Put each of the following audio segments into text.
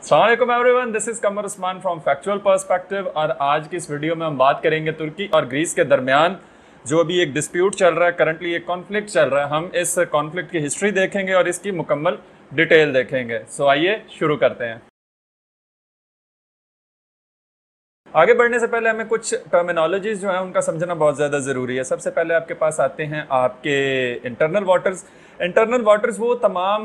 अस्सलाम वालेकुम everyone, this is Qamar Usman from factual perspective. और आज की इस वीडियो में हम बात करेंगे तुर्की और ग्रीस के दरमियान जो अभी एक डिस्प्यूट चल रहा है, करंटली एक कॉन्फ्लिक्ट चल रहा है। हम इस कॉन्फ्लिक्ट की हिस्ट्री देखेंगे और इसकी मुकम्मल डिटेल देखेंगे। सो आइए शुरू करते हैं। आगे बढ़ने से पहले हमें कुछ टर्मिनोलॉजीज जो है उनका समझना बहुत ज़्यादा ज़रूरी है। सबसे पहले आपके पास आते हैं आपके इंटरनल वाटर्स। इंटरनल वाटर्स वो तमाम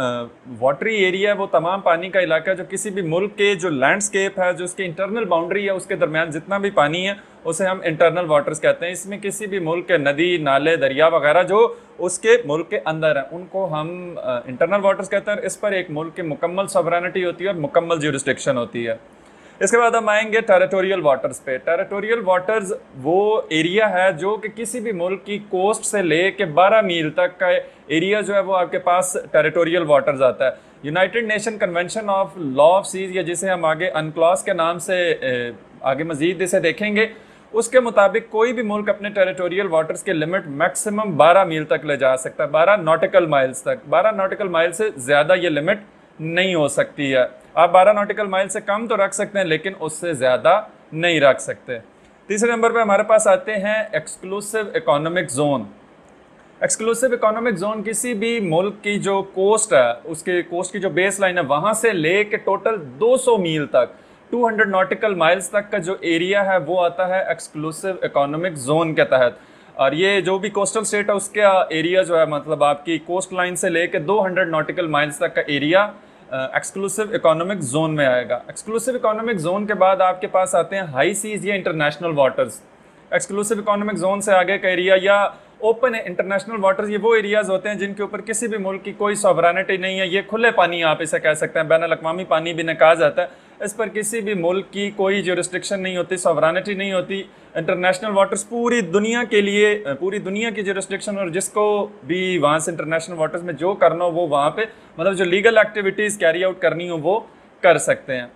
वाटरी एरिया है, वो तमाम पानी का इलाका है जो किसी भी मुल्क के जो लैंडस्केप है, जो उसकी इंटरनल बाउंड्री है, उसके दरमियान जितना भी पानी है उसे हम इंटरनल वाटर्स कहते हैं। इसमें किसी भी मुल्क के नदी, नाले, दरिया वगैरह जो उसके मुल्क के अंदर है उनको हम इंटरनल वाटर्स कहते हैं। इस पर एक मुल्क की मुकम्मल सॉवरेनिटी होती है और मुकम्मल ज्यूरिसडिक्शन होती है। इसके बाद हम आएंगे टेरिटोरियल वाटर्स पे। टेरिटोरियल वाटर्स वो एरिया है जो कि किसी भी मुल्क की कोस्ट से ले के 12 मील तक का एरिया जो है वो आपके पास टेरिटोरियल वाटर्स आता है। United Nation Convention of Law of Seas, या जिसे हम आगे अनक्लॉस के नाम से आगे मजीद इसे देखेंगे, उसके मुताबिक कोई भी मुल्क अपने टेरिटोरियल वाटर्स के लिमिट मैक्सिमम 12 मील तक ले जा सकता है, 12 नॉटिकल माइल्स तक। 12 नॉटिकल माइल से ज़्यादा ये लिमिट नहीं हो सकती है। आप 12 नॉटिकल माइल से कम तो रख सकते हैं लेकिन उससे ज़्यादा नहीं रख सकते। तीसरे नंबर पे हमारे पास आते हैं exclusive economic zone. Exclusive economic zone किसी भी मुल्क की जो कोस्ट है, उसके कोस्ट की जो बेस लाइन है, वहाँ से ले के टोटल 200 मील तक, 200 नॉटिकल माइल्स तक का जो एरिया है वो आता है एक्सक्लूसिव इकोनॉमिक जोन के तहत। और ये जो भी कोस्टल स्टेट है उसका एरिया जो है, मतलब आपकी कोस्ट लाइन से लेके 200 नॉटिकल माइल्स तक का एरिया एक्सक्लूसिव इकोनॉमिक जोन में आएगा। एक्सक्लूसिव इकोनॉमिक जोन के बाद आपके पास आते हैं हाई सीज या international waters. Exclusive economic zone से आगे का एरिया या ओपन इंटरनेशनल वाटर्स, ये वो एरियाज होते हैं जिनके ऊपर किसी भी मुल्क की कोई सॉवरेनिटी नहीं है। ये खुले पानी आप इसे कह सकते हैं, बैनुल अक़वामी पानी भी कहा जाता है। इस पर किसी भी मुल्क की कोई ज्यूरिसडिक्शन नहीं होती, सॉवरेनिटी नहीं होती। इंटरनेशनल वाटर्स पूरी दुनिया के लिए, पूरी दुनिया की ज्यूरिसडिक्शन, और जिसको भी वहाँ से इंटरनेशनल वाटर्स में जो करना हो वो वहाँ पे, मतलब जो लीगल एक्टिविटीज़ कैरी आउट करनी हो वो कर सकते हैं।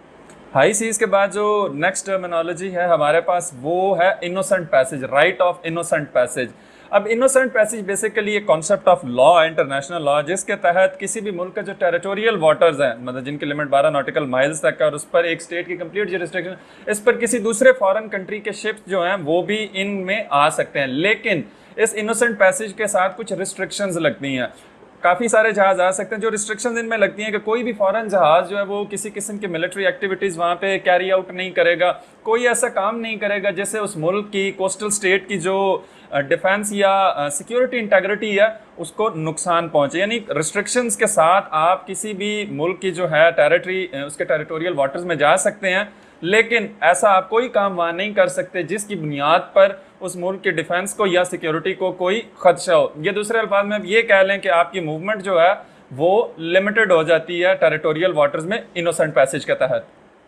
हाई सीज के बाद जो नेक्स्ट टर्मिनोलॉजी है हमारे पास वो है innocent passage, right of innocent passage. अब इनोसेंट पैसेज बेसिकली एक कॉन्सेप्ट ऑफ लॉ है, इंटरनेशनल लॉ, जिसके तहत किसी भी मुल्क का जो टेरिटोरियल वाटर्स हैं, मतलब जिनकी लिमिट 12 नॉटिकल माइल्स तक है और उस पर एक स्टेट की कंप्लीट ज्यूरिसडिक्शन, इस पर किसी दूसरे फॉरेन कंट्री के शिप्स जो हैं वो भी इनमें आ सकते हैं। लेकिन इस इनोसेंट पैसेज के साथ कुछ रिस्ट्रिक्शंस लगती हैं। काफ़ी सारे जहाज आ सकते हैं। जो रिस्ट्रिक्शंस इनमें लगती हैं कि कोई भी फॉरेन जहाज जो है वो किसी किस्म की मिलिट्री एक्टिविटीज़ वहाँ पे कैरी आउट नहीं करेगा, कोई ऐसा काम नहीं करेगा जिससे उस मुल्क की कोस्टल स्टेट की जो डिफेंस या सिक्योरिटी इंटेग्रिटी है उसको नुकसान पहुंचे। यानी रिस्ट्रिक्शंस के साथ आप किसी भी मुल्क की जो है टेरिटरी, उसके टेरिटोरियल वाटर्स में जा सकते हैं, लेकिन ऐसा आप कोई काम वहाँ नहीं कर सकते जिसकी बुनियाद पर उस मुल्क के डिफेंस को या सिक्योरिटी को कोई खदशा हो। ये दूसरे अल्फाज में ये कह लें कि आपकी मूवमेंट जो है वो लिमिटेड हो जाती है टेरिटोरियल वाटर्स में इनोसेंट पैसेज के तहत।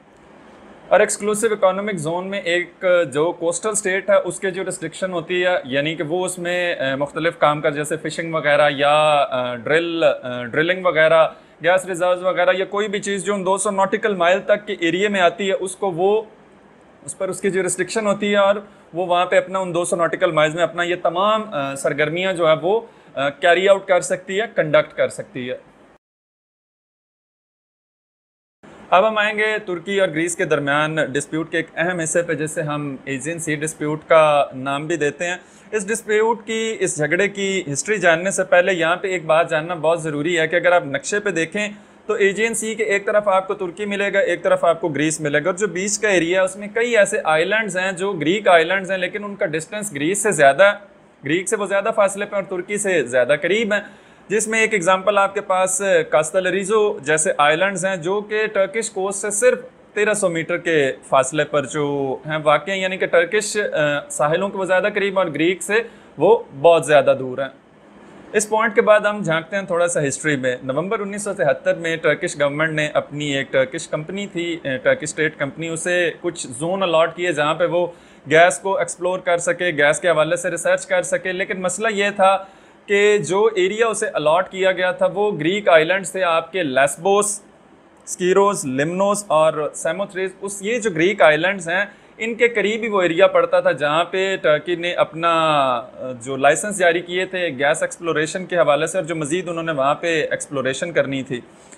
और एक्सक्लूसिव इकोनॉमिक जोन में एक जो कोस्टल स्टेट है उसके जो रिस्ट्रिक्शन होती है, यानी कि वो उसमें मुख्तलिफ काम कर, जैसे फिशिंग वगैरह या ड्रिलिंग वगैरह, गैस रिजर्व वगैरह, या कोई भी चीज़ जो उन 200 नॉटिकल माइल तक के एरिया में आती है उसको वो, उस पर उसकी जो रिस्ट्रिक्शन होती है और वो वहाँ पे अपना उन 200 नॉटिकल माइल्स में अपना ये तमाम सरगर्मियाँ जो है वो कैरी आउट कर सकती है, कंडक्ट कर सकती है। अब हम आएंगे तुर्की और ग्रीस के दरमियान डिस्प्यूट के एक अहम हिस्से पे, जिसे हम एजियन सी डिस्प्यूट का नाम भी देते हैं। इस डिस्प्यूट की, इस झगड़े की हिस्ट्री जानने से पहले यहाँ पे एक बात जानना बहुत ज़रूरी है कि अगर आप नक्शे पे देखें तो एजियन सी के एक तरफ आपको तुर्की मिलेगा, एक तरफ आपको ग्रीस मिलेगा, और जो बीच का एरिया है उसमें कई ऐसे आइलैंड्स हैं जो ग्रीक आइलैंड्स हैं, लेकिन उनका डिस्टेंस ग्रीस से ज़्यादा, ग्रीक से वो ज़्यादा फासले पे और तुर्की से ज़्यादा करीब हैं। जिसमें एक एग्जांपल आपके पास कास्तलरिजो जैसे आइलैंड्स हैं जो कि टर्किश कोस्ट से सिर्फ 1300 मीटर के फासले पर जो हैं वाक़ हैं, यानी कि टर्किश साहिलों के वो ज़्यादा करीब और ग्रीक से वो बहुत ज़्यादा दूर हैं। इस पॉइंट के बाद हम झांकते हैं थोड़ा सा हिस्ट्री में। नवंबर 1973 में टर्किश गवर्नमेंट ने अपनी एक टर्किश कंपनी थी, टर्किश स्टेट कंपनी, उसे कुछ जोन अलॉट किए जहाँ पे वो गैस को एक्सप्लोर कर सके, गैस के हवाले से रिसर्च कर सके। लेकिन मसला ये था कि जो एरिया उसे अलॉट किया गया था वो ग्रीक आइलैंड्स थे, आपके लेस्बोस, स्कीरोस, लिमनोस और सैमोथ्रेस। उस ये जो ग्रीक आइलैंड्स हैं इनके करीब ही वो एरिया पड़ता था जहाँ पे टर्की ने अपना जो लाइसेंस जारी किए थे गैस एक्सप्लोरेशन के हवाले से, और जो मज़ीद उन्होंने वहाँ पे एक्सप्लोरेशन करनी थी।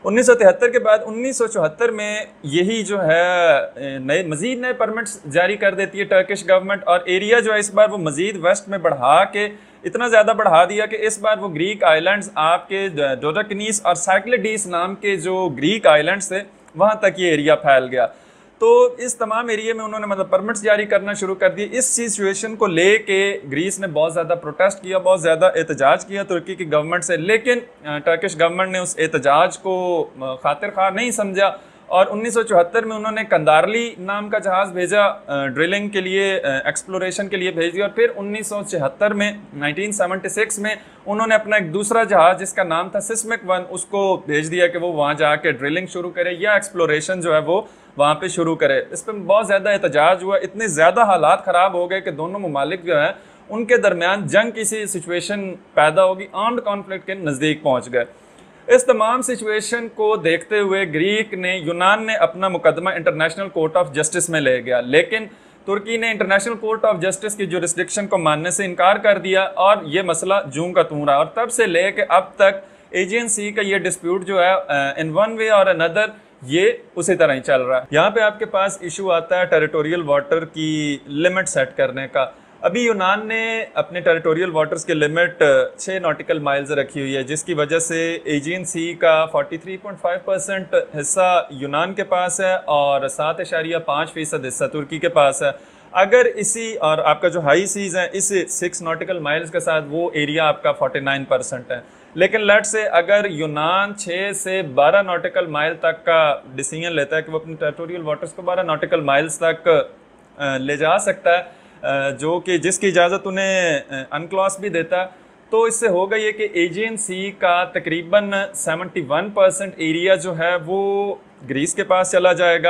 1973 के बाद 1974 में यही जो है मजीद नए परमिट्स जारी कर देती है टर्किश गवर्नमेंट, और एरिया जो है इस बार वो मजीद वेस्ट में बढ़ा के इतना ज़्यादा बढ़ा दिया कि इस बार वो ग्रीक आइलैंड्स आपके डोडोकनीस और साइक्लेडीस नाम के जो ग्रीक आइलैंड्स थे वहाँ तक ये एरिया फैल गया। तो इस तमाम एरिया में उन्होंने मतलब परमिट्स जारी करना शुरू कर दिए। इस सिचुएशन को लेके ग्रीस ने बहुत ज़्यादा प्रोटेस्ट किया, बहुत ज़्यादा एहतजाज किया तुर्की की गवर्नमेंट से, लेकिन टर्किश गवर्नमेंट ने उस एहतजाज को खातिर खा नहीं समझा और 1974 में उन्होंने कंदारली नाम का जहाज़ भेजा ड्रिलिंग के लिए, एक्सप्लोरेशन के लिए भेज दिया। और फिर 1976 में 1976 में उन्होंने अपना एक दूसरा जहाज़ जिसका नाम था सिस्मिक 1 उसको भेज दिया कि वो वहाँ जाके ड्रिलिंग शुरू करे या एक्सप्लोरेशन जो है वो वहाँ पे शुरू करे। इस पर बहुत ज़्यादा एहतजाज हुआ, इतने ज़्यादा हालात ख़राब हो गए कि दोनों ममालिक जो है उनके दरमियान जंग की सी सिचुएशन पैदा होगी, आर्म्ड कॉन्फ्लिक्ट के नज़दीक पहुँच गए। इस तमाम सिचुएशन को देखते हुए यूनान ने अपना मुकदमा इंटरनेशनल कोर्ट ऑफ जस्टिस में ले गया, लेकिन तुर्की ने इंटरनेशनल कोर्ट ऑफ जस्टिस की जुरिस्डिक्शन को मानने से इनकार कर दिया और ये मसला जूं का तूं रहा। और तब से लेके अब तक एजियन सी का ये डिस्प्यूट जो है इन वन वे और अनदर ये उसी तरह ही चल रहा है। यहाँ पे आपके पास इशू आता है टेरिटोरियल वाटर की लिमिट सेट करने का। अभी यूनान ने अपने टेरिटोरियल वाटर्स की लिमिट 6 नॉटिकल माइल्स रखी हुई है, जिसकी वजह से एजियन सी का 43.5% हिस्सा यूनान के पास है और 7.5% हिस्सा तुर्की के पास है। अगर इसी और आपका जो हाई सीज है इस 6 नॉटिकल माइल्स के साथ वो एरिया आपका 49% है। लेकिन लेट से अगर यूनान 6 से 12 नॉटिकल माइल तक का डिसीजन लेता है कि वो अपने टेरिटोरियल वाटर्स को 12 नॉटिकल माइल्स तक ले जा सकता है, जो कि जिसकी इजाज़त उन्हें अनक्लॉस भी देता है, तो इससे होगा ये कि एजियन सी का तकरीबन 71% एरिया जो है वो ग्रीस के पास चला जाएगा,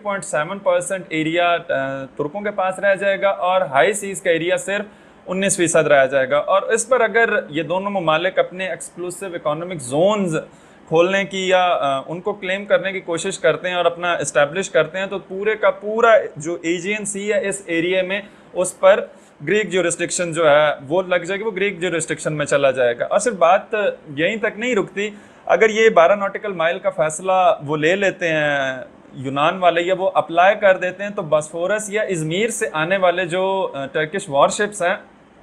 8.7% एरिया तुर्कों के पास रह जाएगा और हाई सीज का एरिया सिर्फ 19% रह जाएगा। और इस पर अगर ये दोनों ममालिक अपने एक्सक्लूसिव इकोनॉमिक जोन्स खोलने की या उनको क्लेम करने की कोशिश करते हैं और अपना इस्टेब्लिश करते हैं, तो पूरे का पूरा जो एजियन सी है इस एरिया में उस पर ग्रीक ज्यूरिस्डिक्शन जो है वो लग जाएगी, वो ग्रीक ज्यूरिस्डिक्शन में चला जाएगा। और सिर्फ बात यहीं तक नहीं रुकती, अगर ये 12 नॉटिकल माइल का फैसला वो ले लेते हैं यूनान वाले या वो अप्लाई कर देते हैं, तो बॉस्फोरस या इजमीर से आने वाले जो टर्किश वॉरशिप्स हैं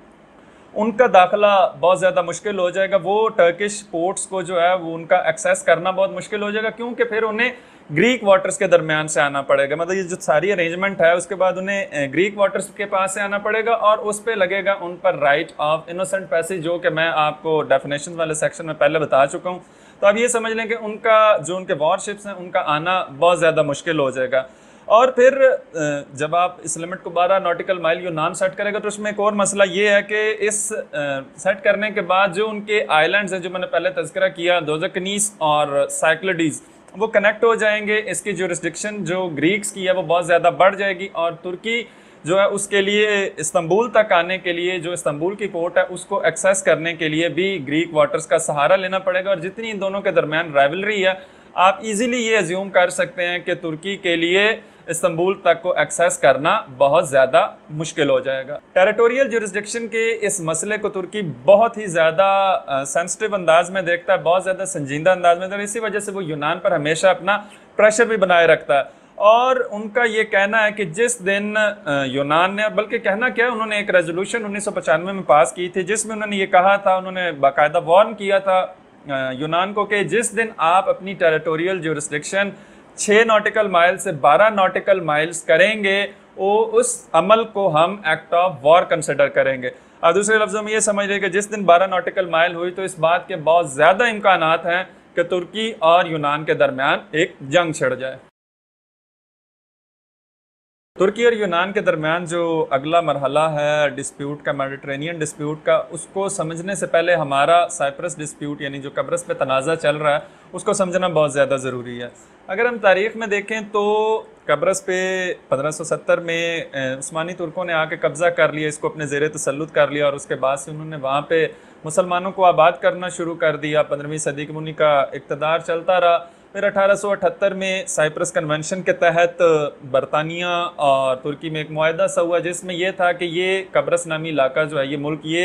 उनका दाखिला बहुत ज़्यादा मुश्किल हो जाएगा। वो टर्किश पोर्ट्स को जो है वो उनका एक्सेस करना बहुत मुश्किल हो जाएगा, क्योंकि फिर उन्हें ग्रीक वाटर्स के दरमियान से आना पड़ेगा। मतलब ये जो सारी अरेंजमेंट है उसके बाद उन्हें ग्रीक वाटर्स के पास से आना पड़ेगा और उस पर लगेगा उन पर राइट ऑफ इनोसेंट पैसेज, जो कि मैं आपको डेफिनेशन वाले सेक्शन में पहले बता चुका हूँ। तो अब ये समझ लें कि उनका जो उनके वॉरशिप्स हैं उनका आना बहुत ज़्यादा मुश्किल हो जाएगा। और फिर जब आप इस लिमिट को 12 नॉटिकल माइल यूनान सेट करेगा, तो उसमें एक और मसला ये है कि इस सेट करने के बाद जो उनके आइलैंड्स हैं जो मैंने पहले तज़किरा किया, डोडोकनीस और साइक्लेडीज, वो कनेक्ट हो जाएंगे। इसकी ज्यूरिस्डिक्शन जो ग्रीक्स की है वो बहुत ज़्यादा बढ़ जाएगी और तुर्की जो है उसके लिए इस्तांबुल तक आने के लिए, जो इस्तांबुल की पोर्ट है उसको एक्सेस करने के लिए भी ग्रीक वाटर्स का सहारा लेना पड़ेगा। और जितनी इन दोनों के दरमियान राइवलरी है, आप इजीली ये अज्यूम कर सकते हैं कि तुर्की के लिए इस्तांबुल तक को एक्सेस करना बहुत ज़्यादा मुश्किल हो जाएगा। टेरिटोरियल ज्यूरिस्डिक्शन के इस मसले को तुर्की बहुत ही ज़्यादा सेंसिटिव अंदाज में देखता है, बहुत ज़्यादा संजीदा अंदाज में, और इसी वजह से वो यूनान पर हमेशा अपना प्रेशर भी बनाए रखता है। और उनका ये कहना है कि जिस दिन यूनान ने, बल्कि कहना क्या है, उन्होंने एक रेजोल्यूशन 1995 में पास की थी जिसमें उन्होंने ये कहा था, उन्होंने बाकायदा वार्न किया था यूनान को कि जिस दिन आप अपनी टेरिटोरियल ज्यूरिस्डिक्शन 6 नॉटिकल माइल से 12 नॉटिकल माइल्स करेंगे, वो उस अमल को हम एक्ट ऑफ वॉर कंसिडर करेंगे। और दूसरे लफ्ज़ों में ये समझ रहे कि जिस दिन 12 नॉटिकल माइल हुई तो इस बात के बहुत ज़्यादा इम्कानात हैं कि तुर्की और यूनान के दरमियान एक जंग छिड़ जाए। तुर्की और यूनान के दरमियान जो अगला मरहला है डिस्प्यूट का, मेडिटरेनियन डिस्प्यूट का, उसको समझने से पहले हमारा साइप्रस डिस्प्यूट यानी जो कब्रस पे तनाज़ा चल रहा है उसको समझना बहुत ज़्यादा ज़रूरी है। अगर हम तारीख़ में देखें तो कब्रस पे 1570 में उस्मानी तुर्कों ने आके कब्ज़ा कर लिया, इसको अपने ज़ेरे तसल्लुत कर लिया और उसके बाद से उन्होंने वहाँ पे मुसलमानों को आबाद करना शुरू कर दिया। 15वीं सदी के उन्हीं का इक़्तिदार चलता रहा। फिर 1878 में साइप्रस कन्वेंशन के तहत बरतानिया और तुर्की में एक मुआहदा सा हुआ जिसमें यह था कि ये कब्रस नामी इलाका जो है, ये मुल्क, ये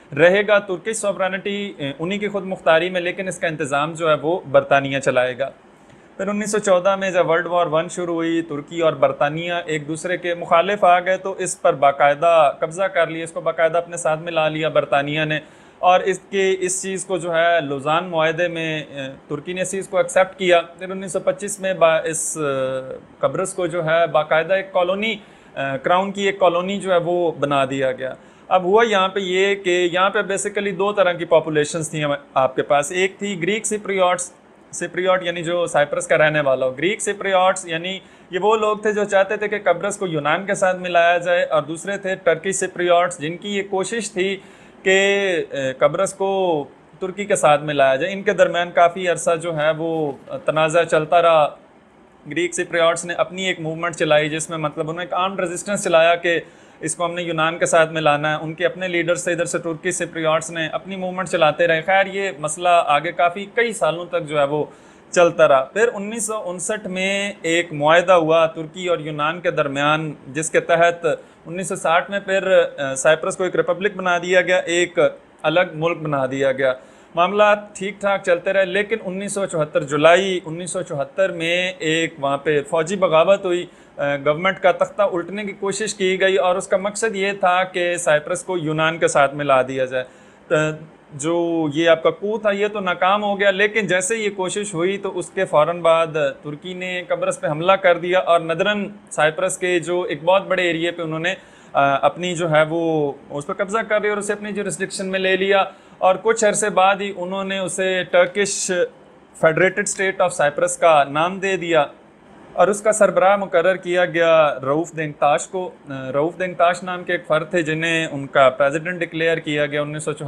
रहेगा तुर्किश सॉवरेनिटी उन्हीं की खुद मुख्तारी में, लेकिन इसका इंतज़ाम जो है वो बरतानिया चलाएगा। फिर 1914 में जब वर्ल्ड वॉर 1 शुरू हुई, तुर्की और बरतानिया एक दूसरे के मुखालिफ आ गए, तो इस पर बाकायदा कब्ज़ा कर लिया, इसको बाकायदा अपने साथ में ला लिया बरतानिया ने। और इस चीज़ को जो है लुज़ान मुआहदे में तुर्की ने इस चीज़ को एक्सेप्ट किया। फिर 1925 में इस कब्रस को जो है बाकायदा एक कॉलोनी, क्राउन की एक कॉलोनी जो है वो बना दिया गया। अब हुआ यहाँ पे ये कि यहाँ पे बेसिकली दो तरह की पॉपुलेशंस थी आपके पास। एक थी ग्रीक सिप्रियट यानी जो साइप्रस का रहने वाला हो। ग्रीक सिप्रियट्स यानी ये वो लोग थे जो चाहते थे कि कब्रस को यूनान के साथ मिलाया जाए, और दूसरे थे टर्की सिप्रियट्स जिनकी ये कोशिश थी कि कब्रस को तुर्की के साथ मिलाया जाए। इनके दरमियान काफ़ी अरसा जो है वो तनाज़ा चलता रहा। ग्रीक सिप्रियट्स ने अपनी एक मूवमेंट चलाई जिसमें मतलब उन्होंने एक आर्म्ड रेजिस्टेंस चलाया कि इसको हमने यूनान के साथ मिलाना है। उनके अपने लीडर्स से इधर से तुर्की सिप्रियट्स ने अपनी मूवमेंट चलाते रहे। खैर ये मसला आगे काफ़ी कई सालों तक जो है वो चलता रहा। फिर 1959 में एक मुआहदा हुआ तुर्की और यूनान के दरमियान, जिसके तहत 1960 में फिर साइप्रस को एक रिपब्लिक बना दिया गया, एक अलग मुल्क बना दिया गया। मामला ठीक ठाक चलते रहे, लेकिन 1974 जुलाई 1974 में एक वहाँ पे फौजी बगावत हुई, गवर्नमेंट का तख्ता उल्टने की कोशिश की गई, और उसका मकसद ये था कि साइप्रस को यूनान के साथ मिला दिया जाए। जो ये आपका कू था ये तो नाकाम हो गया, लेकिन जैसे ये कोशिश हुई तो उसके फ़ौरन बाद तुर्की ने कब्रस पे हमला कर दिया, और नदरन साइप्रस के जो एक बहुत बड़े एरिए पे उन्होंने अपनी जो है वो उस पर कब्ज़ा कर लिया और उसे अपनी जुरिस्डिक्शन में ले लिया। और कुछ अरसे बाद ही उन्होंने उसे Turkish Federated State of Cyprus का नाम दे दिया, और उसका सरबराह मुकर्रर किया गया रऊफ देंगताश को। रऊफ देंगताश नाम के एक फ़र्द थे जिन्हें उनका प्रेसिडेंट डिक्लेयर किया गया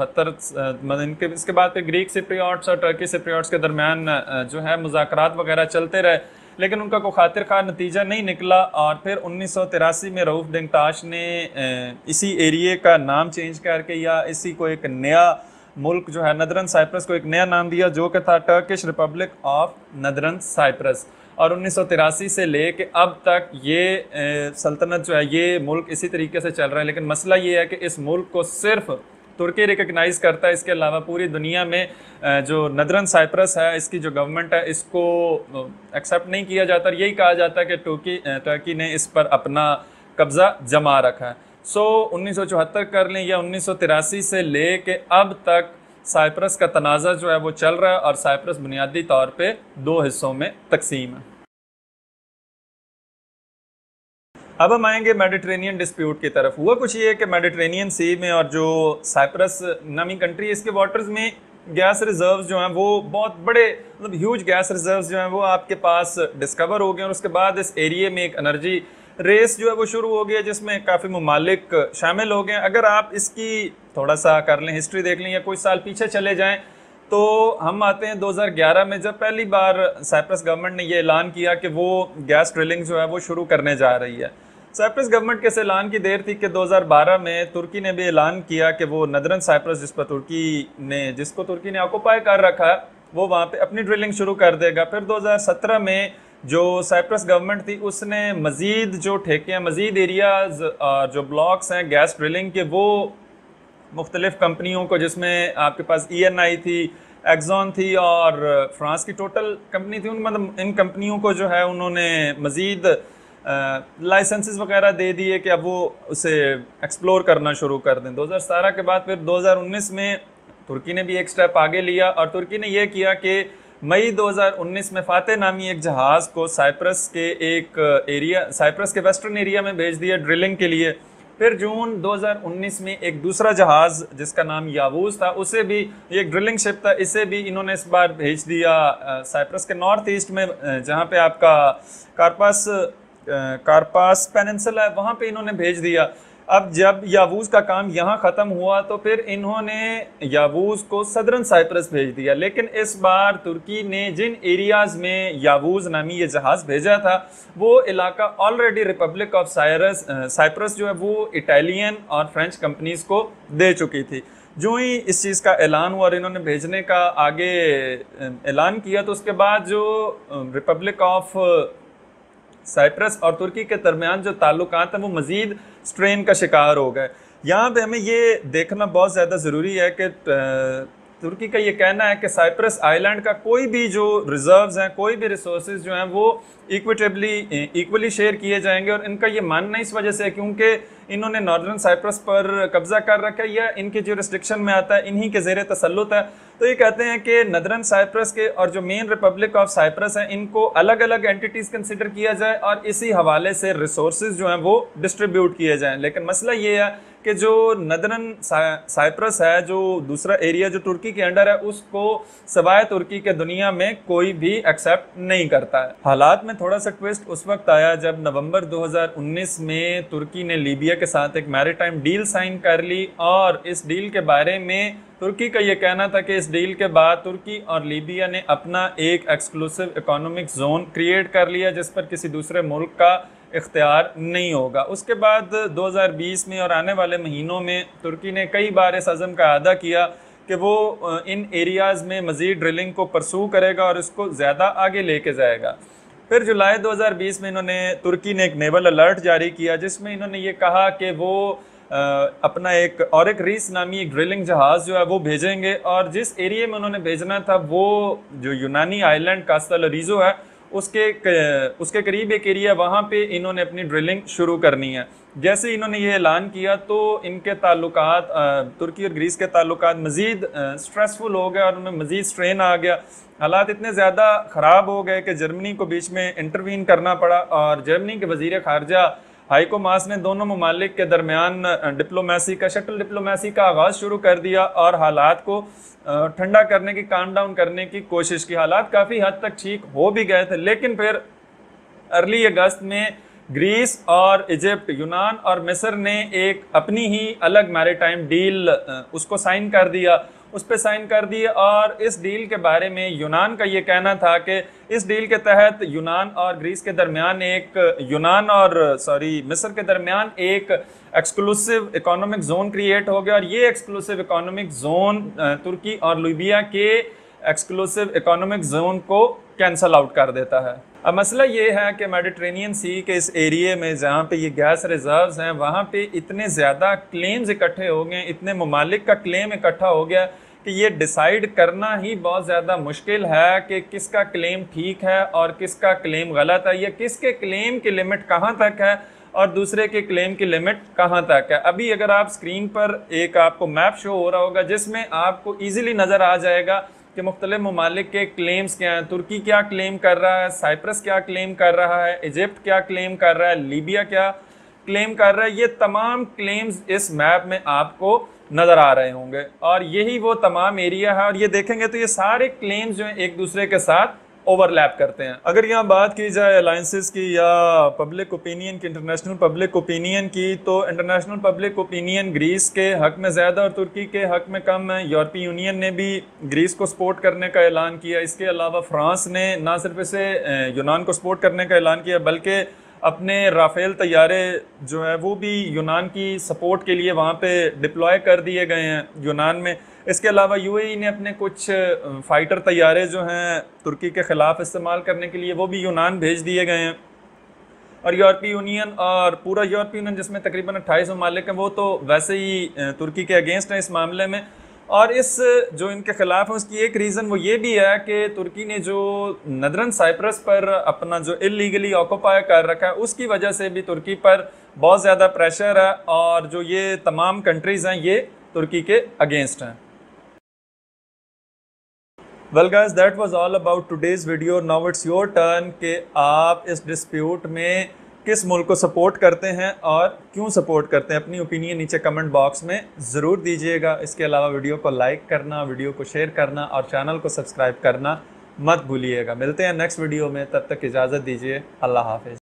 1974। इसके बाद फिर ग्रीक सिप्रियट्स और टर्की सिप्रियट्स के दरमियान जो है मुज़ाकरात वगैरह चलते रहे, लेकिन उनका कोई खातिर खा नतीजा नहीं निकला। और फिर 1983 में रऊफ देंगताश ने इसी एरिए का नाम चेंज करके या इसी को एक नया मुल्क जो है नदरन साइप्रस को एक नया नाम दिया, जो कि था Turkish Republic of Northern Cyprus. और 1983 से लेके अब तक ये सल्तनत जो है ये मुल्क इसी तरीके से चल रहा है। लेकिन मसला ये है कि इस मुल्क को सिर्फ तुर्की रिकग्नाइज करता है, इसके अलावा पूरी दुनिया में जो नदरन साइप्रस है इसकी जो गवर्नमेंट है इसको एक्सेप्ट नहीं किया जाता, और यही कहा जाता है कि टर्की ने इस पर अपना कब्ज़ा जमा रखा है। 1974 कर लें या 1983 से ले के अब तक साइप्रस का तनाज़ा जो है वो चल रहा है, और साइप्रस बुनियादी तौर पे दो हिस्सों में तकसीम है। अब हम आएंगे मेडिटेरेनियन डिस्प्यूट की तरफ। हुआ कुछ ये कि मेडिटेरेनियन सी में और जो साइप्रस नामी कंट्री है इसके वाटर्स में गैस रिजर्व्स जो हैं वो बहुत बड़े मतलब ह्यूज गैस रिजर्व्स जो हैं वो आपके पास डिस्कवर हो गए, और उसके बाद इस एरिए में एक एनर्जी रेस जो है वो शुरू हो गया जिसमें काफ़ी ममालिक शामिल हो गए। अगर आप इसकी थोड़ा सा कर लें, हिस्ट्री देख लें या कुछ साल पीछे चले जाएं, तो हम आते हैं 2011 में, जब पहली बार साइप्रस गवर्नमेंट ने ये ऐलान किया कि वो गैस ड्रिलिंग जो है वो शुरू करने जा रही है। साइप्रस गवर्नमेंट के इस ऐलान की देर थी कि 2012 में तुर्की ने भी ऐलान किया कि वो नदरन साइप्रस जिसको तुर्की ने ऑक्युपाई कर रखा है वो वहाँ पे अपनी ड्रिलिंग शुरू कर देगा। फिर 2017 में जो साइप्रस गवर्नमेंट थी उसने मज़ीद जो ठेके हैं, मज़ीद एरियाज़ और जो ब्लॉक्स हैं गैस ड्रिलिंग के, वो मुख्तलिफ़ कंपनियों को, जिसमें आपके पास ENI थी, एक्जॉन थी और फ्रांस की टोटल कंपनी थी, मतलब इन कंपनियों को जो है उन्होंने मज़ीद लाइसेंसेस वगैरह दे दिए कि अब वो उसे एक्सप्लोर करना शुरू कर दें। 2017 के बाद फिर 2019 में तुर्की ने भी एक स्टेप आगे लिया, और तुर्की ने यह किया कि मई 2019 में फातेह नामी एक जहाज़ को साइप्रस के वेस्टर्न एरिया में भेज दिया ड्रिलिंग के लिए। फिर जून 2019 में एक दूसरा जहाज़ जिसका नाम यावूज था, उसे भी एक ड्रिलिंग शिप था, इसे भी इन्होंने इस बार भेज दिया साइप्रस के नॉर्थ ईस्ट में, जहाँ पे आपका कारपास पेनिनसुला है, वहाँ पे इन्होंने भेज दिया। अब जब यावूज का काम यहाँ ख़त्म हुआ तो फिर इन्होंने यावूज को सदरन साइप्रस भेज दिया। लेकिन इस बार तुर्की ने जिन एरियाज़ में यावूज नामी ये जहाज़ भेजा था वो इलाका ऑलरेडी रिपब्लिक ऑफ साइप्रस जो है वो इटालियन और फ्रेंच कंपनीज़ को दे चुकी थी। जो ही इस चीज़ का ऐलान हुआ और इन्होंने भेजने का आगे ऐलान किया, तो उसके बाद जो रिपब्लिक ऑफ साइप्रस और तुर्की के दरमियान जो ताल्लुकात हैं वो मज़ीद स्ट्रेन का शिकार हो गए। यहाँ पे हमें ये देखना बहुत ज़्यादा ज़रूरी है कि तुर्की का ये कहना है कि साइप्रस आइलैंड का कोई भी जो रिजर्व्स हैं, कोई भी रिसोर्सेज जो हैं वो इक्वली शेयर किए जाएंगे। और इनका ये मानना इस वजह से है क्योंकि इन्होंने नॉर्दर्न साइप्रस पर कब्जा कर रखा है, या इनके जो रिस्ट्रिक्शन में आता है, इन्हीं के ज़ेरे तसल्लुत है। तो ये कहते हैं कि नॉर्दर्न साइप्रस के और जो मेन रिपब्लिक ऑफ साइप्रस है, इनको अलग अलग एंटिटीज कंसिडर किया जाए और इसी हवाले से रिसोर्सेज जो हैं वो डिस्ट्रीब्यूट किए जाएं। लेकिन मसला ये है कि जो नदरन साइप्रस है, जो दूसरा एरिया जो तुर्की के अंडर है, उसको सवाए तुर्की के दुनिया में कोई भी एक्सेप्ट नहीं करता है। हालात में थोड़ा सा ट्विस्ट उस वक्त आया जब नवंबर 2019 में तुर्की ने लीबिया के साथ एक मैरीटाइम डील साइन कर ली, और इस डील के बारे में तुर्की का ये कहना था कि इस डील के बाद तुर्की और लीबिया ने अपना एक एक्सक्लूसिव इकोनॉमिक जोन क्रिएट कर लिया जिस पर किसी दूसरे मुल्क का इख्तियार नहीं होगा। उसके बाद 2020 में और आने वाले महीनों में तुर्की ने कई बार इस अज़म का अदा किया कि वो इन एरियाज़ में मज़ीद ड्रिलिंग को परसू करेगा और इसको ज़्यादा आगे लेके जाएगा। फिर जुलाई 2020 में इन्होंने तुर्की ने एक नेवल अलर्ट जारी किया जिसमें इन्होंने ये कहा कि वो अपना एक ऑरिक रीस नामी एक ड्रिलिंग जहाज़ जो है वो भेजेंगे, और जिस एरिया में उन्होंने भेजना था वो जो यूनानी आइलैंड कास्ता लरीजो है उसके करीब एक एरिया, वहाँ पे इन्होंने अपनी ड्रिलिंग शुरू करनी है। जैसे इन्होंने ये ऐलान किया तो इनके ताल्लुकात तुर्की और ग्रीस के ताल्लुकात मज़ीद स्ट्रेसफुल हो गए और उनमें मज़ीद स्ट्रेन आ गया। हालात इतने ज़्यादा ख़राब हो गए कि जर्मनी को बीच में इंटरवीन करना पड़ा, और जर्मनी के वज़ीर ख़ारजा हाइको मास ने दोनों ममालिक के दरमियान डिप्लोमेसी का शटल डिप्लोमेसी का आगाज़ शुरू कर दिया और हालात को ठंडा करने की, काम डाउन करने की कोशिश की। हालात काफ़ी हद तक ठीक हो भी गए थे, लेकिन फिर अर्ली अगस्त में ग्रीस और इजिप्ट, यूनान और मिस्र ने एक अपनी ही अलग मैरीटाइम डील उसको साइन कर दिया, उस पर साइन कर दिए। और इस डील के बारे में यूनान का ये कहना था कि इस डील के तहत यूनान और ग्रीस के दरमियान मिस्र के दरमियान एक एक्सक्लूसिव इकोनॉमिक जोन क्रिएट हो गया, और ये एक्सक्लूसिव इकोनॉमिक जोन तुर्की और लीबिया के एक्सक्लूसिव इकोनॉमिक जोन को कैंसल आउट कर देता है। अब मसला ये है कि मेडिटेरेनियन सी के इस एरिए में जहाँ पे ये गैस रिजर्व्स हैं, वहाँ पे इतने ज़्यादा क्लेम्स इकट्ठे हो गए, इतने ममालिक का क्लेम इकट्ठा हो गया कि ये डिसाइड करना ही बहुत ज़्यादा मुश्किल है कि किसका क्लेम ठीक है और किसका क्लेम गलत है, या किसके क्लेम की लिमिट कहाँ तक है और दूसरे के क्लेम की लिमिट कहाँ तक है। अभी अगर आप स्क्रीन पर एक आपको मैप शो हो रहा होगा जिसमें आपको ईजिली नज़र आ जाएगा कि मुख्तलिफ ममालिक के क्लेम्स क्या हैं। तुर्की क्या क्लेम कर रहा है, साइप्रस क्या क्लेम कर रहा है, इजिप्ट क्या क्लेम कर रहा है, लीबिया क्या क्लेम कर रहा है। ये तमाम क्लेम्स इस मैप में आपको नज़र आ रहे होंगे, और यही वो तमाम एरिया है। और ये देखेंगे तो ये सारे क्लेम्स जो हैं एक दूसरे के साथ ओवरलैप करते हैं। अगर यहाँ बात की जाए अलायंसेस की या पब्लिक ओपिनियन की, इंटरनेशनल पब्लिक ओपिनियन की, तो इंटरनेशनल पब्लिक ओपिनियन ग्रीस के हक में ज़्यादा और तुर्की के हक में कम है। यूरोपीय यूनियन ने भी ग्रीस को सपोर्ट करने का ऐलान किया। इसके अलावा फ्रांस ने ना सिर्फ इसे यूनान को सपोर्ट करने का ऐलान किया बल्कि अपने राफेल तैयारे जो है वो भी यूनान की सपोर्ट के लिए वहाँ पे डिप्लॉय कर दिए गए हैं यूनान में। इसके अलावा यूएई ने अपने कुछ फाइटर तैयारे जो हैं तुर्की के ख़िलाफ़ इस्तेमाल करने के लिए वो भी यूनान भेज दिए गए हैं। और यूरोपीय यूनियन और पूरा यूरोपीय यूनियन जिसमें तकरीबन 28 ममालिक हैं वो तो वैसे ही तुर्की के अगेंस्ट हैं इस मामले में। और इस जो इनके ख़िलाफ़ है उसकी एक रीज़न वो ये भी है कि तुर्की ने जो नदरन साइप्रस पर अपना जो इलीगली ऑक्यूपाई कर रखा है उसकी वजह से भी तुर्की पर बहुत ज़्यादा प्रेशर है, और जो ये तमाम कंट्रीज़ हैं ये तुर्की के अगेंस्ट हैं। Well guys, that was all about today's video. Now it's your turn कि आप इस डिस्प्यूट में किस मुल्क को सपोर्ट करते हैं और क्यों सपोर्ट करते हैं। अपनी ओपिनियन नीचे कमेंट बॉक्स में ज़रूर दीजिएगा। इसके अलावा वीडियो को लाइक करना, वीडियो को शेयर करना और चैनल को सब्सक्राइब करना मत भूलिएगा। मिलते हैं नेक्स्ट वीडियो में, तब तक इजाज़त दीजिए। अल्लाह हाफ़िज़।